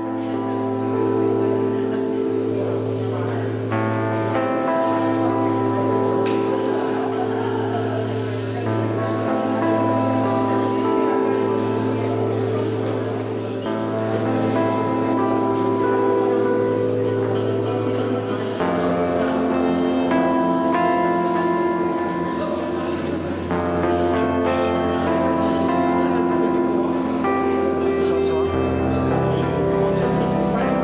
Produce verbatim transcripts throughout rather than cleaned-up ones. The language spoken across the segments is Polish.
Co, co?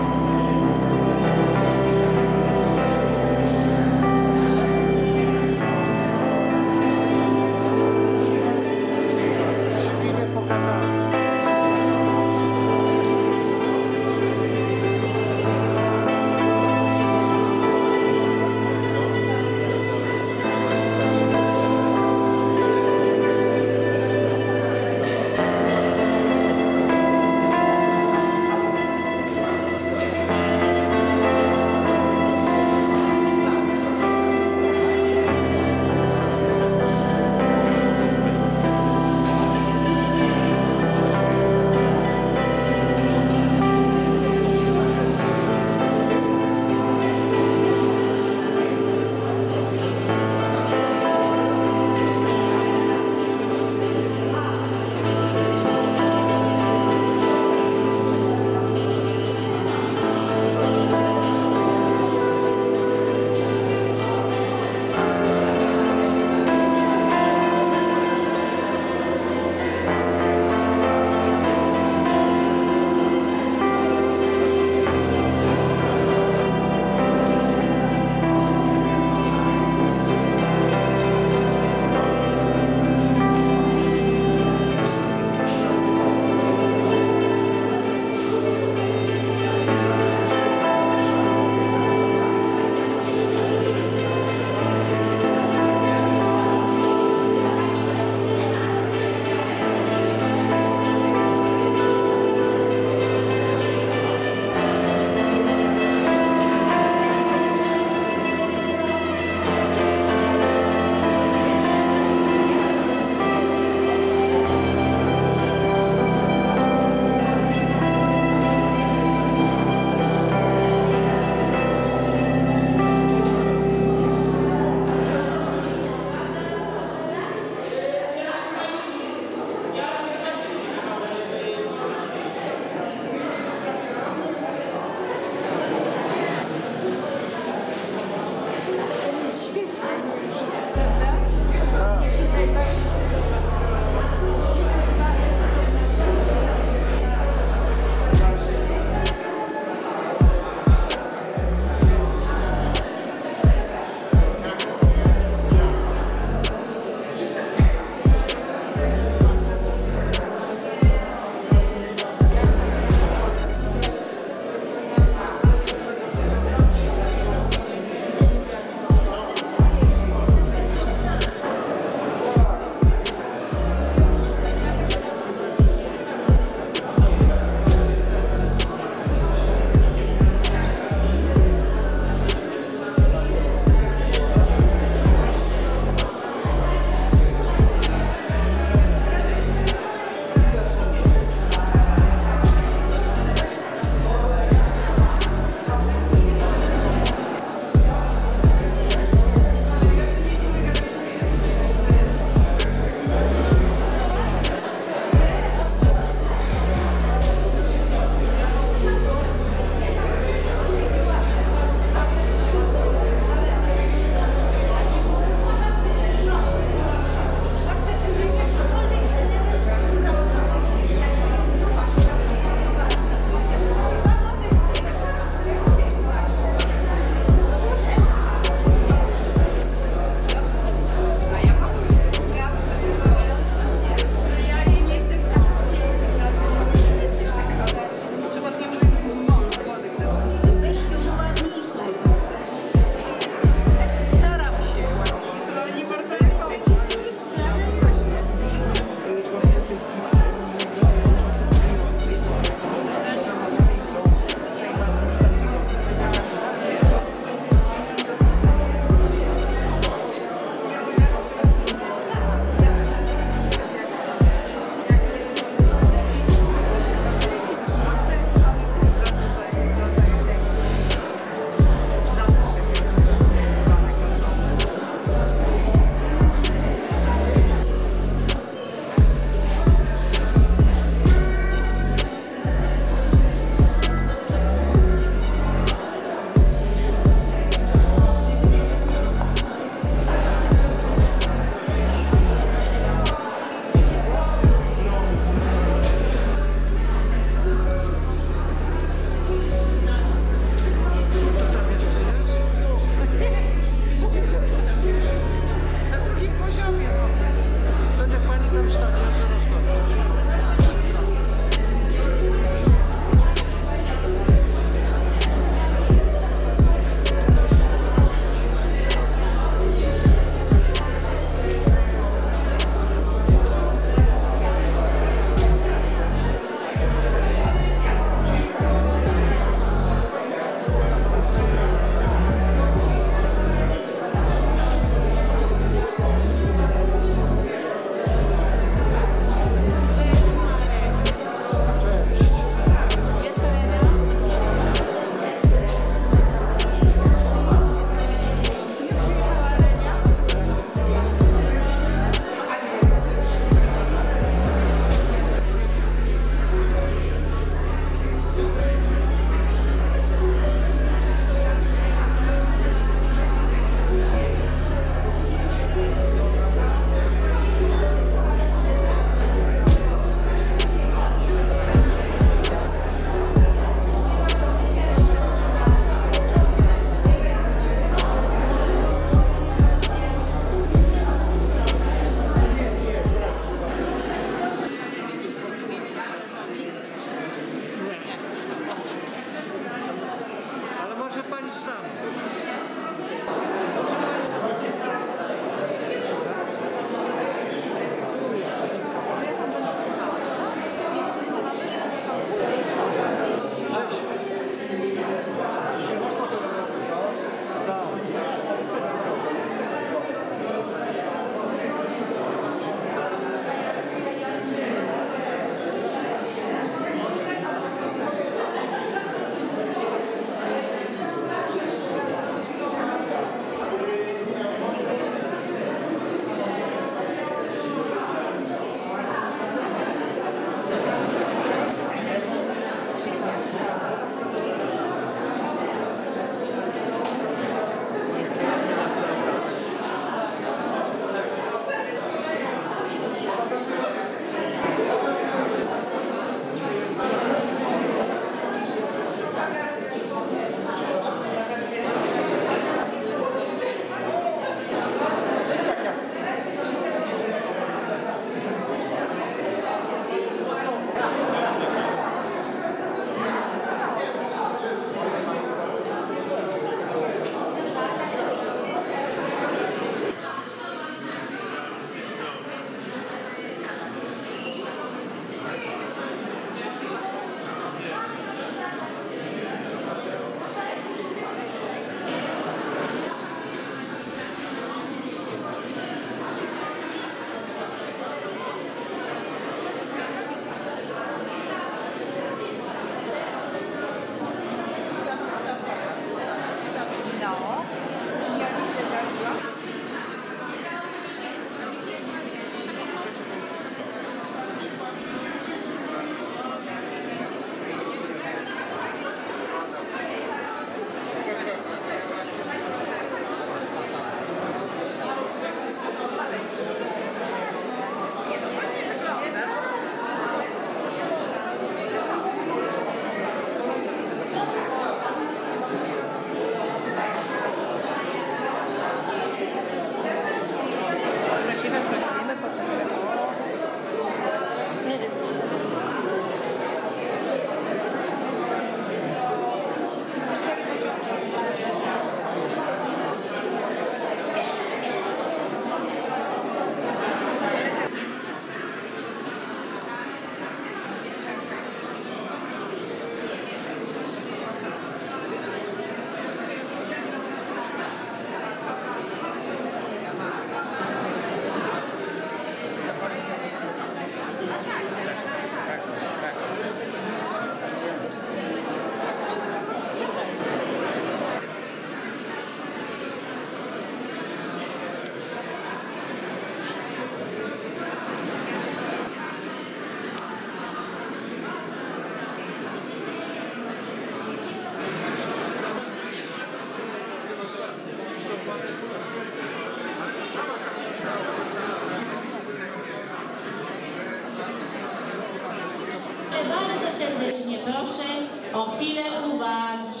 serdecznie proszę o chwilę uwagi.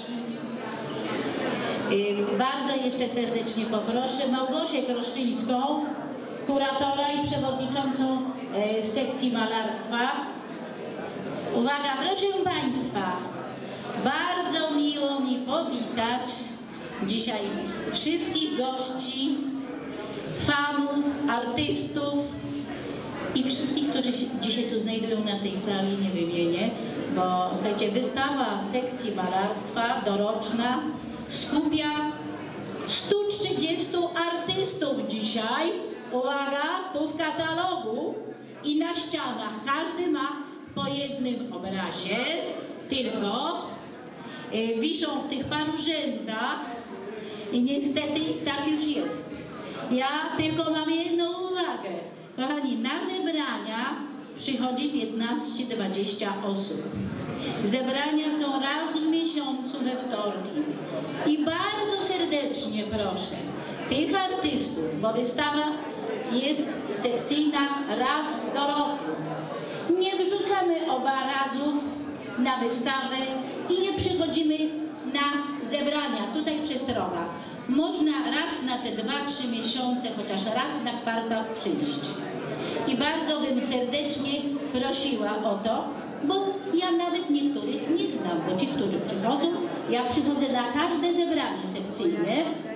Bardzo jeszcze serdecznie poproszę Małgosię Kroszczyńską, kuratora i przewodniczącą sekcji malarstwa. Uwaga, proszę Państwa, bardzo miło mi powitać dzisiaj wszystkich gości, fanów, artystów i wszystkich, którzy się dzisiaj tu znajdują na tej sali, nie wymienię, bo słuchajcie, wystawa sekcji malarstwa doroczna skupia stu trzydziestu artystów dzisiaj, uwaga, tu w katalogu i na ścianach. Każdy ma po jednym obrazie, tylko y, wiszą w tych panurzętach i niestety tak już jest. Ja tylko mam jedną uwagę. Kochani, na zebrania przychodzi piętnaście do dwudziestu osób. Zebrania są raz w miesiącu we wtorki. I bardzo serdecznie proszę tych artystów, bo wystawa jest sekcyjna raz do roku. Nie wrzucamy obrazów na wystawę i nie przychodzimy na zebrania. Tutaj przestroga. Można raz na te dwa, trzy miesiące, chociaż raz na kwartał przyjść. I bardzo bym serdecznie prosiła o to, bo ja nawet niektórych nie znam, bo ci, którzy przychodzą, ja przychodzę na każde zebranie sekcyjne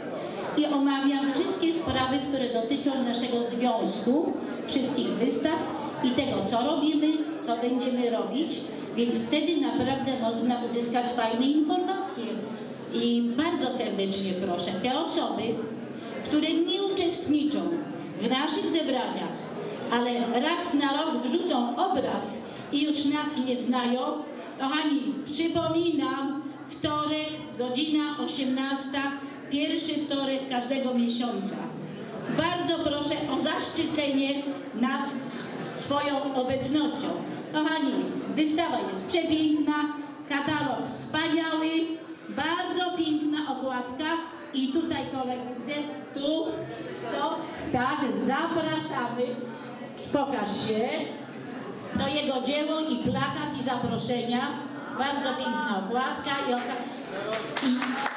i omawiam wszystkie sprawy, które dotyczą naszego związku, wszystkich wystaw i tego, co robimy, co będziemy robić, więc wtedy naprawdę można uzyskać fajne informacje. I bardzo serdecznie proszę te osoby, które nie uczestniczą w naszych zebraniach, ale raz na rok wrzucą obraz i już nas nie znają. Kochani, przypominam, wtorek, godzina osiemnasta, pierwszy wtorek każdego miesiąca. Bardzo proszę o zaszczycenie nas swoją obecnością. Kochani, wystawa jest przepiękna, katalog wspaniały, bardzo piękna okładka i tutaj koledzy, tu, to, tak, zapraszamy, pokaż się, to jego dzieło i plakat i zaproszenia, bardzo piękna okładka i, oka i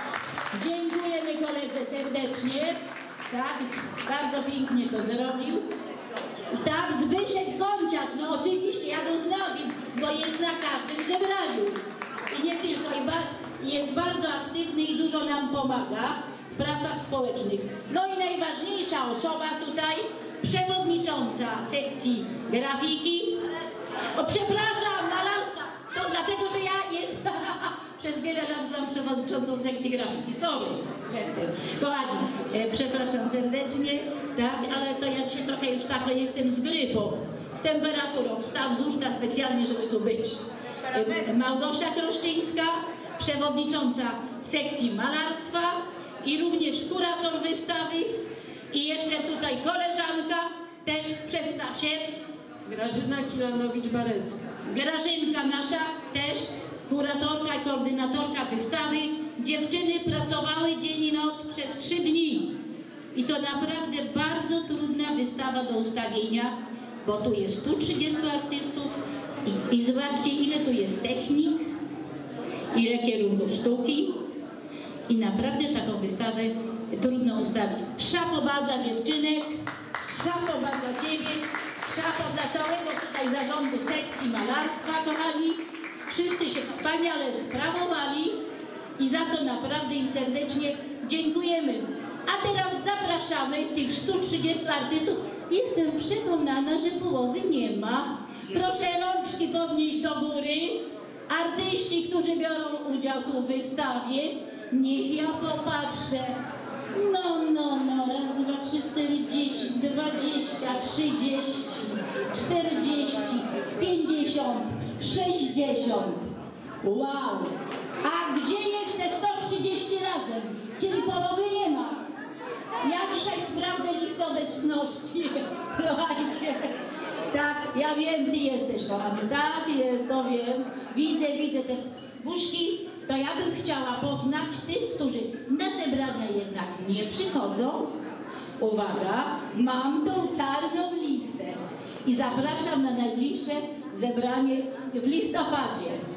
dziękujemy koledze serdecznie, tak, bardzo pięknie to zrobił. Tak, Zbyszek Konciarz, no oczywiście ja go znam, bo jest na każdym zebraniu i nie tylko, i ba jest bardzo aktywny i dużo nam pomaga w pracach społecznych. No i najważniejsza osoba tutaj, przewodnicząca sekcji grafiki, o przepraszam, malarstwa, to dlatego, że ja jestem, przez wiele lat byłam przewodniczącą sekcji grafiki, sorry, przedtem. Kochani, e, przepraszam serdecznie, tak, ale to ja dzisiaj trochę już tak jestem z grypą, z temperaturą, wstałam z łóżka specjalnie, żeby tu być. E, Małgosia Kroszczyńska, przewodnicząca sekcji malarstwa i również kurator wystawy i jeszcze tutaj koleżanka, też przedstaw się. Grażyna Kilanowicz-Barecka. Grażynka nasza, też kuratorka i koordynatorka wystawy. Dziewczyny pracowały dzień i noc przez trzy dni. I to naprawdę bardzo trudna wystawa do ustawienia, bo tu jest stu trzydziestu artystów i, i zobaczcie, ile tu jest technik, ile kierunków sztuki i naprawdę taką wystawę trudno ustawić. Szapoba dla dziewczynek, szapoba dla Ciebie, szapoba dla całego tutaj zarządu sekcji malarstwa, kochani. Wszyscy się wspaniale sprawowali i za to naprawdę im serdecznie dziękujemy. A teraz zapraszamy tych stu trzydziestu artystów. Jestem przekonana, że połowy nie ma. Proszę rączki podnieść do góry. Artyści, którzy biorą udział tu w wystawie, niech ja popatrzę. No, no, no, raz, dwa, trzy, cztery, dziesięć, dwadzieścia, trzydzieści, czterdzieści, pięćdziesiąt, sześćdziesiąt. Wow! A gdzie jest te sto trzydzieści razem? Czyli połowy nie ma. Ja dzisiaj sprawdzę listę obecności. Słuchajcie. Tak, ja wiem, ty jesteś, kochany. Tak, jest, to wiem. Widzę, widzę te buźki. To ja bym chciała poznać tych, którzy na zebrania jednak nie przychodzą. Uwaga, mam tą czarną listę i zapraszam na najbliższe zebranie w listopadzie.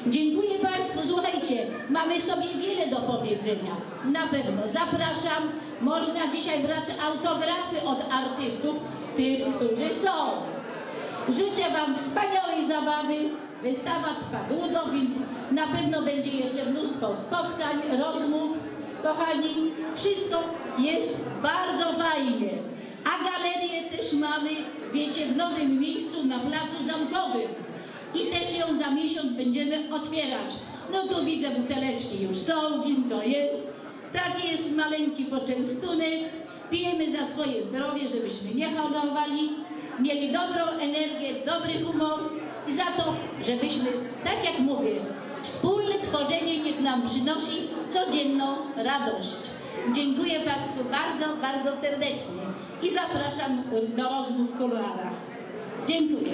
Dziękuję Państwu, słuchajcie, mamy sobie wiele do powiedzenia. Na pewno zapraszam, można dzisiaj brać autografy od artystów, tych, którzy są. Życzę Wam wspaniałej zabawy. Wystawa trwa długo, więc na pewno będzie jeszcze mnóstwo spotkań, rozmów. Kochani, wszystko jest bardzo fajnie. A galerię też mamy, wiecie, w nowym miejscu na Placu Zamkowym. I też ją za miesiąc będziemy otwierać. No tu widzę, buteleczki już są, winko jest. Taki jest maleńki poczęstunek. Pijemy za swoje zdrowie, żebyśmy nie chorowali. Mieli dobrą energię, dobry humor i za to, żebyśmy, tak jak mówię, wspólne tworzenie niech nam przynosi codzienną radość. Dziękuję Państwu bardzo, bardzo serdecznie i zapraszam do rozmów w kuluarach. Dziękuję.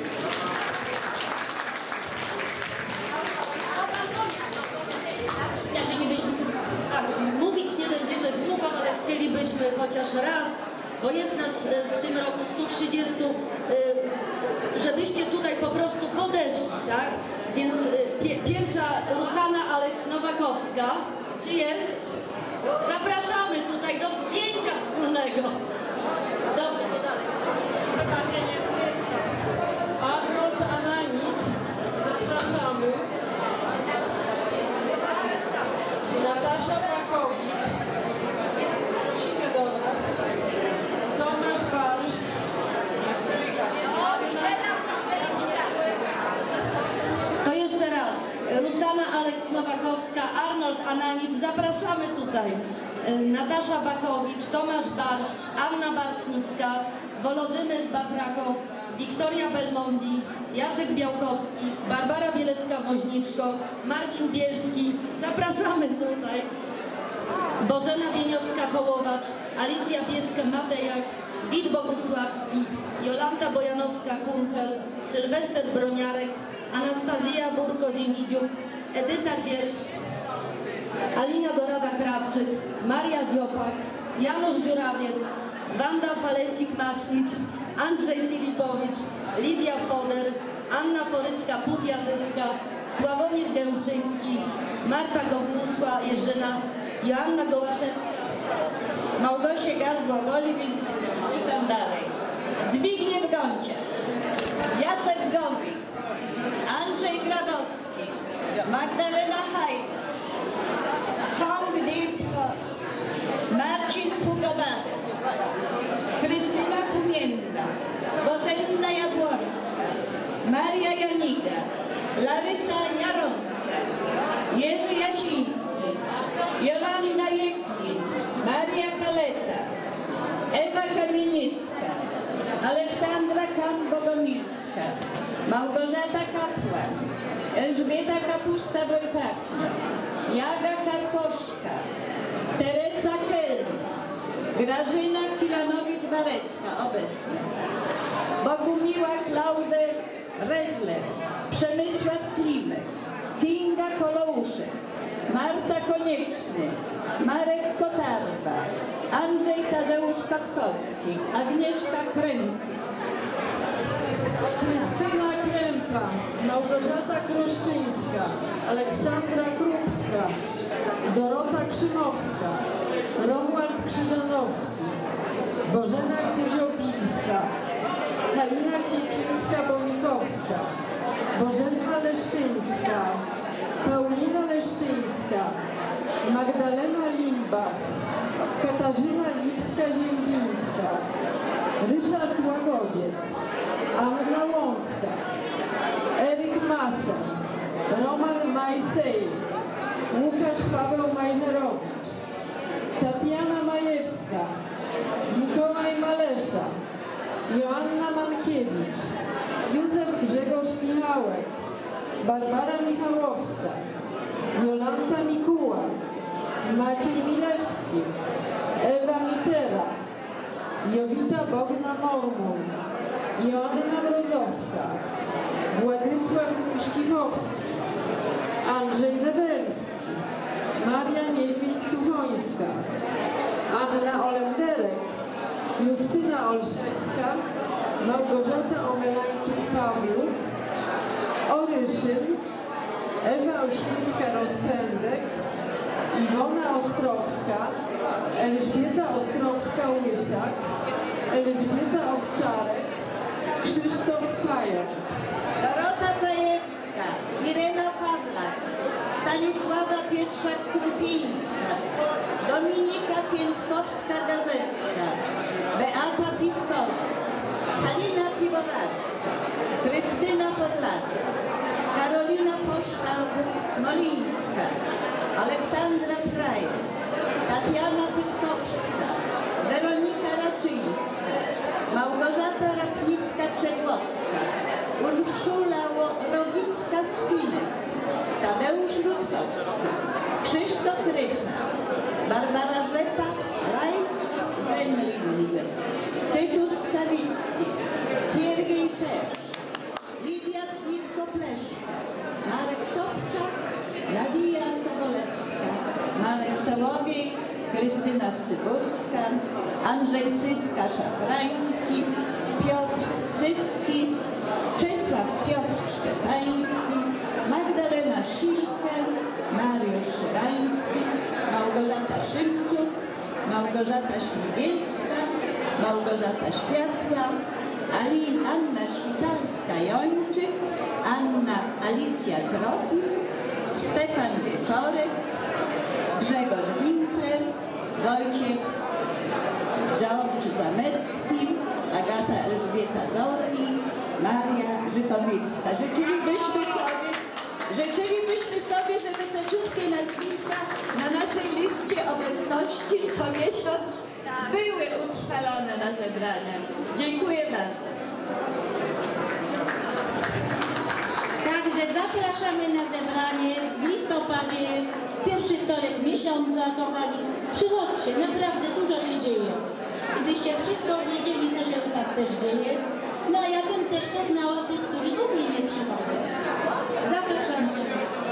Tak, mówić nie będziemy długo, ale chcielibyśmy chociaż raz, bo jest nas w tym roku stu trzydziestu, żebyście tutaj po prostu podeszli, tak? Więc pierwsza Rusana Aleks-Nowakowska, czy jest? Zapraszamy tutaj do zdjęcia wspólnego. Dobrze, to dalej. Arnold Ananicz, zapraszamy. Natasza Bakowicz, prosimy do nas. Tomasz Barszcz. To jeszcze raz. Rusana Aleks-Nowakowska, Arnold Ananicz, zapraszamy tutaj. Natasza Bakowicz, Tomasz Barszcz, Anna Bartnicka, Wolodymyr Batrakow, Wiktoria Belmondi, Jacek Białkowski, Barbara Bielecka-Woźniczko, Marcin Bielski, zapraszamy tutaj. Bożena Wieniowska-Hołowacz, Alicja Pieska-Matejak, Wit Bogusławski, Jolanta Bojanowska-Kunkel, Sylwester Broniarek, Anastazja Burko-Dzienidziuk, Edyta Dzierż, Alina Dorada-Krawczyk, Maria Dziopak, Janusz Dziurawiec, Wanda Falecik-Masznicz, Andrzej Filipowicz, Lidia Foder, Anna Porycka-Putjatycka, Sławomir Gębczyński, Marta Gowłusła-Jerzyna, Joanna Gołaszewska, Małgosia Gardło-Goliwicz, czytam dalej. Zbigniew Gąciarz, Jacek Gowik, Andrzej Grabowski, Magdalena Hajda, Hong Dip, Marcin Pugowany, Krystyna Kumienna, Bożenna Jabłońska, Maria Janiga, Larysa Jarącka, Jerzy Jasiński, Jolanta Jeklin, Maria Kaleta, Ewa Kamienicka, Aleksandra Kam-Bogomilska, Małgorzata Kapłan, Elżbieta Kapusta-Wojtaki, Jaga Karkoszka, Teresa Kelly, Grażyna Kilanowicz-Warecka obecna, Bogumiła Klaudę Resler, Przemysław Klimek, Kinga Kolouszek, Marta Konieczny, Marek Kotarda, Andrzej Tadeusz Patkowski, Agnieszka Krępy, Krystyna Krępa, Małgorzata Kruszczyńska, Aleksandra Krupska, Dorota Krzymowska, Romuald Krzyżanowski, Bożena Kuziobińska, Halina Kwiecińska-Bonikowska, Bożena Leszczyńska, Paulina Leszczyńska, Magdalena Limbach, Katarzyna Lipska-Ziembińska, Ryszard Łagodziec, Anna Łącka, Eryk Masen, Roman Majsej, Łukasz Paweł Majcherowicz, Tatiana Majewska, Mikołaj Malesza, Joanna Mankiewicz, Józef Grzegorz Michałek, Barbara Michałowska, Jolanta Mikuła, Maciej Milewski, Ewa Mitera, Jowita Bogna-Mormon, Joanna Mrozowska, Władysław Ścichowski, Andrzej Newelski, Maria Niedźwiedź-Suchońska, Anna Olenderek, Justyna Olszewska, Małgorzata Omelańczuk-Pawluk, Oryszyn, Ewa Oślińska-Rozpędek, Iwona Ostrowska, Elżbieta Ostrowska-Łysak, Elżbieta Owczarek, Krzysztof Pajak. Dorota Pajewska, Irena Pawlak, Stanisława Pietrzak-Krupińska, Dominika Piętkowska-Gazecka, Beata Pistowa, Halina Piwowarska, Krystyna Podlak, Karolina Poształd-Smolińska, Aleksandra Frajer, Tatiana Pytkowska, Weronika Raczyńska, Małgorzata Rapnicka-Przedwocka, Urszula Rowicka-Spinek, Tadeusz Rutkowski, Krzysztof Rycha, Barbara Rzepa, Rajks-Zemlin, Tytus Sawicki, Siergiej Serż, Lidia Slitko-Pleszka, Marek Sobczak, Nadia Sobolewska, Marek Sołowiej, Krystyna Stybulska, Andrzej Syska-Szafrański, Piotr Syski, Czesław Piotr Szczepański, Magdalena Szilkę, Mariusz Szyrański, Małgorzata Szymczuk, Małgorzata Śmigielska, Małgorzata Światła, Ali, Anna Świtalska-Jończyk, Anna Alicja Krofil, Stefan Wieczorek, Grzegorz Winkler, Wojciech George Zamecki, Agata Elżbieta Zorni, Maria Żytomierska. Życzylibyśmy sobie, życzylibyśmy sobie, żeby te wszystkie nazwiska na naszej liście obecności co miesiąc były utrwalone na zebraniach. Dziękuję bardzo. Także zapraszamy na zebranie w listopadzie, pierwszy wtorek miesiąca, kochani. Przychodźcie, naprawdę dużo się dzieje. Gdybyście wszystko wiedzieli, co się u nas też dzieje, no a ja bym też poznała tych, którzy w ogóle nie przychodzą. Zapraszam serdecznie.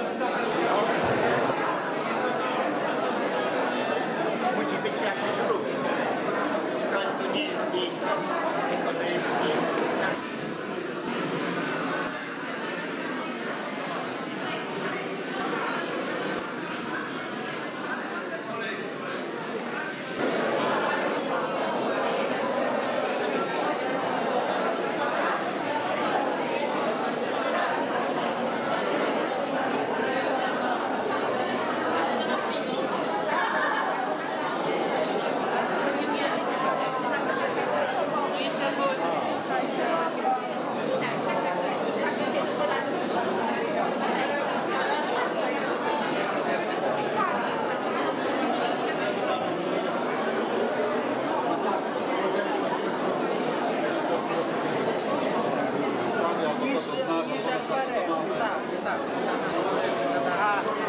Musi być jakiś ruch. Skąd to nie jest zdjęcie, tylko to jest zdjęcie. Tak, tak.